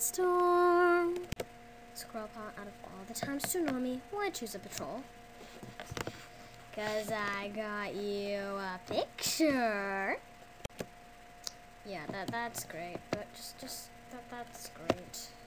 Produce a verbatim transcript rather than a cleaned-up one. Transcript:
brainstorm. Squirrel Paw, out of all the times to ignore me, why choose a patrol? Cause I got you a picture. Yeah, that that's great. But just just that that's great.